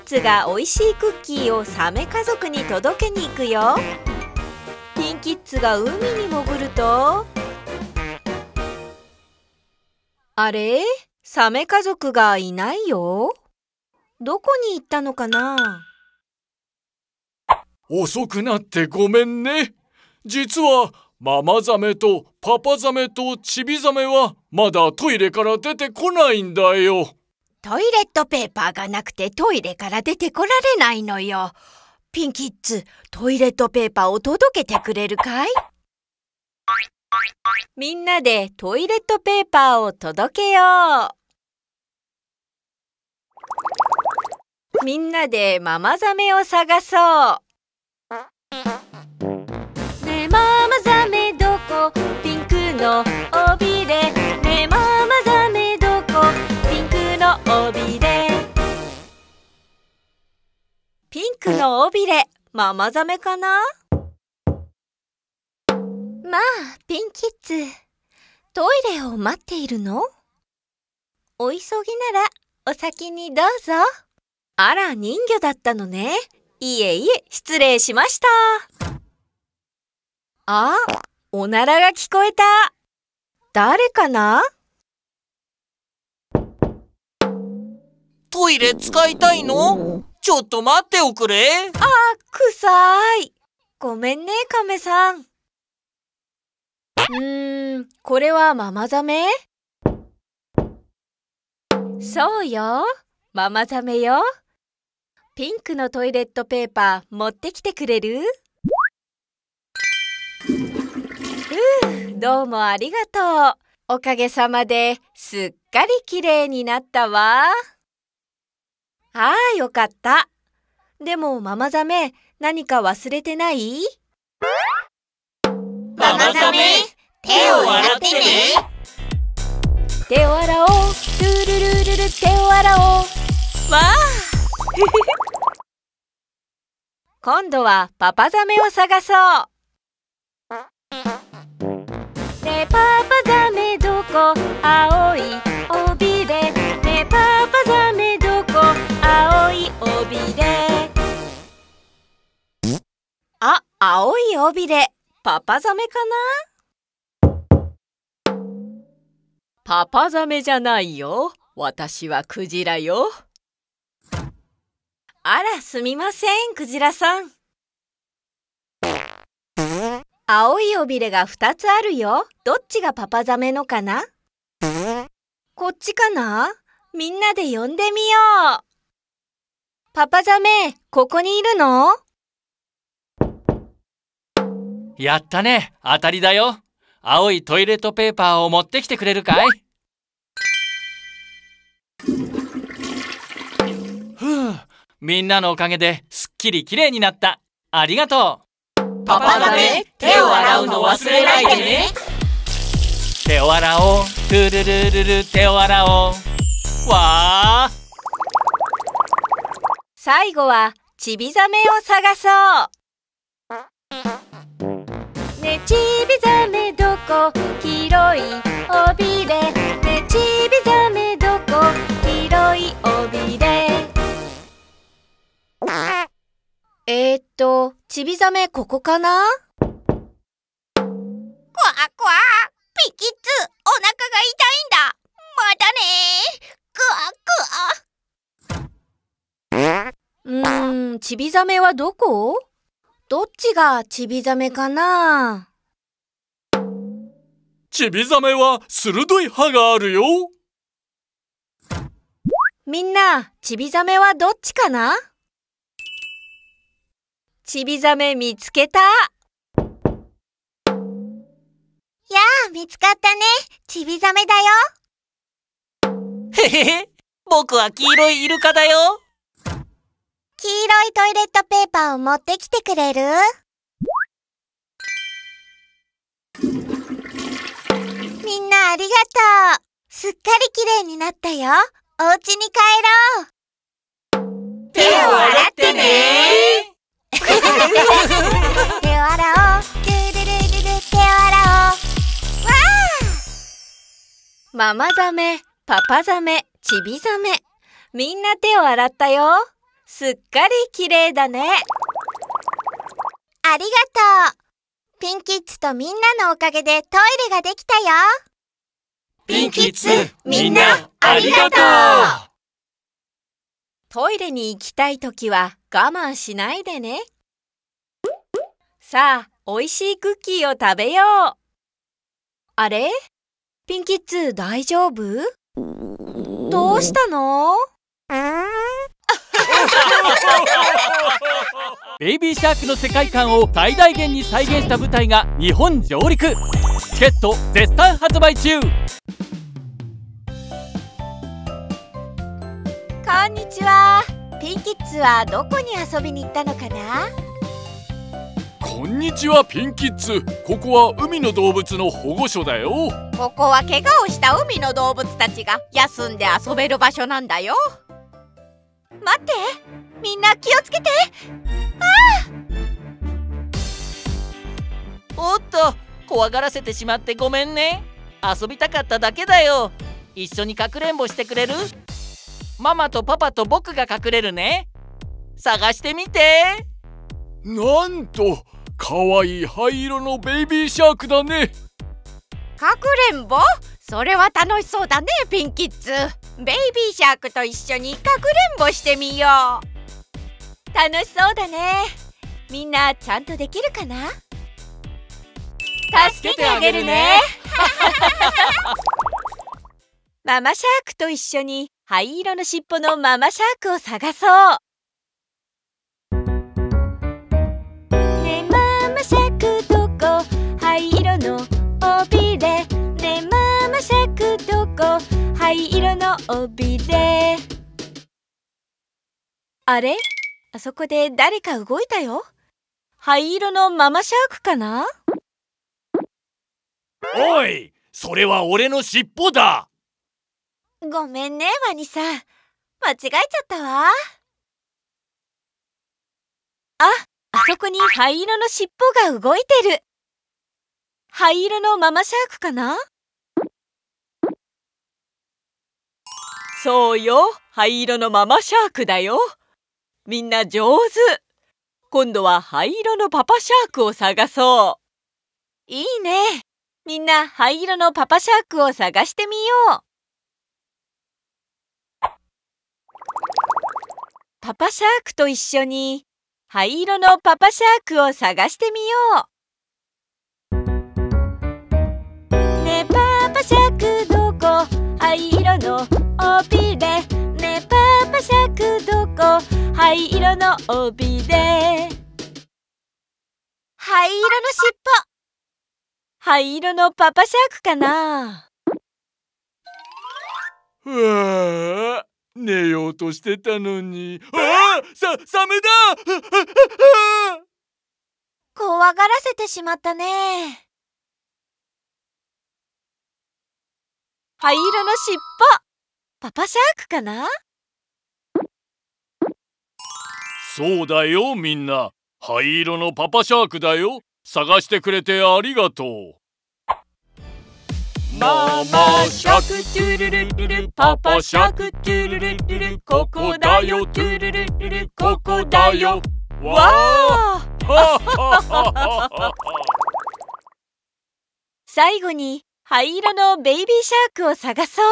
ツがおいしいクッキーをサメ家族に届けに行くよ。ピンキッズが海に潜ると、あれ？サメ家族がいないよ。どこに行ったのかな？ 遅くなってごめんね。実はママザメとパパザメとチビザメはまだトイレから出てこないんだよ。 トイレットペーパーがなくてトイレから出てこられないのよ。ピンキッズ、トイレットペーパーを届けてくれるかい？ みんなでトイレットペーパーを届けよう。みんなでママザメを探そう。ねえママザメどこ？ピンクの尾びれ。ねえママザメどこ？ピンクの尾びれ。ピンクの尾びれ、ママザメかな？ まあ、ピンキッズ、トイレを待っているの？お急ぎならお先にどうぞ。 あら、人魚だったのね。いえいえ、失礼しました。あ、おならが聞こえた。誰かな？ トイレ使いたいの？ちょっと待っておくれ。 臭い。ごめんね、カメさん。これはママザメ？そうよ、ママザメよ。ピンクのトイレットペーパー持ってきてくれる？どうもありがとう。おかげさまですっかりきれいになったわ。ああ、よかった。でもママザメ、何か忘れてない？ ママザメ、手を洗ってね。 手を洗おう、ルルルルル、手を洗おう。わあ今度はパパザメを探そう。ねえパパザメどこ？青い尾びれ。ねえパパザメどこ？青い尾びれ。あ、青い尾びれ、パパザメかな？パパザメじゃないよ。私はクジラよ。あら、すみません、クジラさん。青い尾びれが2つあるよ。どっちがパパザメのかな？こっちかな？みんなで呼んでみよう。パパザメ、ここにいるの？ やったね、当たりだよ。青いトイレットペーパーを持ってきてくれるかい？みんなのおかげですっきりきれいになった。ありがとう。 パパザメ、手を洗うの忘れないでね。 手を洗おう、ルルルルル、手を洗おう。わー。 最後はチビザメを探そう。ねえチビザメどこ？広い尾びれ。ねえチビザメどこ？広い尾びれ。チビザメここかな？ クワクワ、ピンキッズ、お腹が痛いんだ。またね。クワクワ。 チビザメはどこ？どっちがチビザメかな？ チビザメは鋭い歯があるよ。 みんな、チビザメはどっちかな？チビザメ見つけた。 やあ、見つかったね。チビザメだよ。 へへへ、僕は黄色いイルカだよ。 黄色いトイレットペーパーを持ってきてくれる？みんなありがとう。すっかりきれいになったよ。お家に帰ろう。 手を洗ってね。 手を洗おう。ルルルルル、手を洗おう。わー。 ママザメ、パパザメ、チビザメ。みんな手を洗ったよ。 すっかり綺麗だね。 ありがとう。ピンキッズとみんなのおかげでトイレができたよ。 ピンキッズ、みんなありがとう。 トイレに行きたいときは我慢しないでね。さあ、おいしいクッキーを食べよう。あれ？ピンキッズ大丈夫？どうしたの？ ベイビーシャークの世界観を最大限に再現した舞台が日本上陸。チケット絶賛発売中。 こんにちは。ピンキッズはどこに遊びに行ったのかな？ こんにちはピンキッズ。ここは海の動物の保護所だよ。 ここは怪我をした海の動物たちが休んで遊べる場所なんだよ。待って、みんな気をつけて。 おっと、怖がらせてしまってごめんね。遊びたかっただけだよ。一緒にかくれんぼしてくれる？ママとパパと僕が隠れるね。探してみて。 なんとかわいい灰色のベイビーシャークだね。 かくれんぼ？それは楽しそうだね、ピンキッズ。ベイビーシャークと一緒にかくれんぼしてみよう。 楽しそうだね。みんなちゃんとできるかな？ 助けてあげるね。 ママシャークと一緒に灰色のしっぽのママシャークを探そう。ねえママシャークどこ？灰色の尾びれ。ねえママシャークどこ？灰色の尾びれ。あれ？あそこで誰か動いたよ。灰色のママシャークかな？ おい、それは俺の尻尾だ。 ごめんね、ワニさん。間違えちゃったわ。あそこに灰色の尻尾が動いてる。灰色のママシャークかな？そうよ、灰色のママシャークだよ。みんな上手。今度は灰色のパパシャークを探そう。いいね。みんな灰色のパパシャークを探してみよう。パパシャークと一緒に灰色のパパシャークを探してみよう。ねえパパシャークどこ？灰色の尾びれ。ねえパパシャークどこ？灰色の尾びれ。 灰色のしっぽ。 灰色のパパシャークかな？ うわあ、寝ようとしてたのに。サメだ。 怖がらせてしまったね。 灰色のしっぽ。パパシャークかな？ そうだよみんな。灰色のパパシャークだよ。探してくれてありがとう。ママシャークトゥルルルル、パパシャークトゥルルルル、ここだよトゥルルルル、ここだよ。わあ最後に灰色のベイビーシャークを探そう。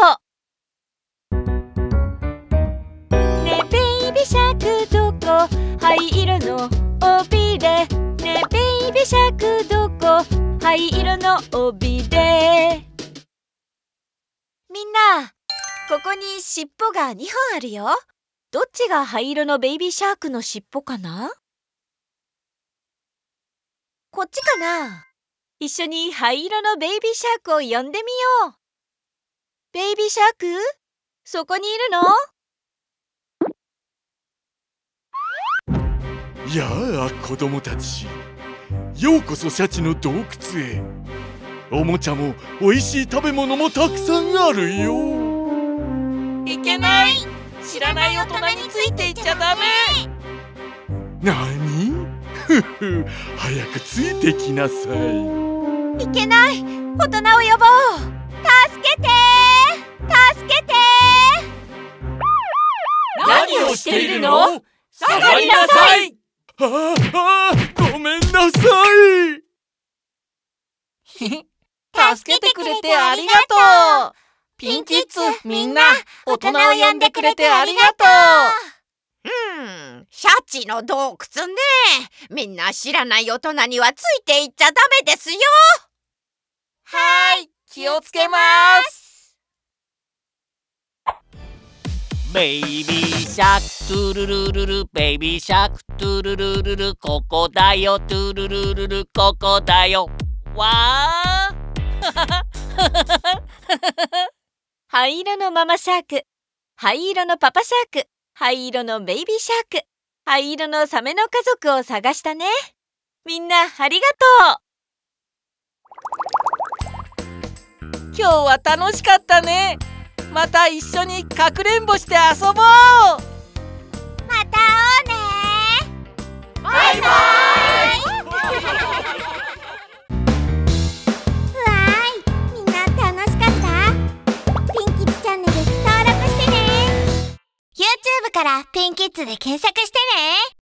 ねえベイビーシャークどこ？灰色の尾びれ。ねえベイビーシャークどこ？灰色の尾びれ。みんな、ここに尻尾が2本あるよ。どっちが灰色のベイビーシャークの尻尾かな？こっちかな？一緒に灰色のベイビーシャークを呼んでみよう。ベイビーシャーク、そこにいるの？ やあ子供たち、ようこそシャチの洞窟へ。おもちゃもおいしい食べ物もたくさんあるよ。 いけない。知らない大人についていっちゃダメ。 なに？ふふ、早くついてきなさい。 いけない。大人を呼ぼう。助けて助けて。 何をしているの？ 下がりなさい。 ごめんなさい。 助けてくれてありがとう。ピンキッズみんな大人を呼んでくれてありがとう。 シャチの洞窟ね。みんな知らない大人にはついていっちゃダメですよ。 はい、気をつけます。ベイビーシャークトゥルルルル、ベイビーシャークトゥルルルル、ここだよトゥルルルル、ここだよ。わー灰色のママシャーク、灰色のパパシャーク、灰色のベイビーシャーク、灰色のサメの家族を探したね。みんなありがとう。今日は楽しかったね。また一緒にかくれんぼして遊ぼう。 また会おうね。バイバイ。 うわーい、みんな楽しかった？ピンキッズチャンネル登録してね。YouTube からピンキッズで検索してね。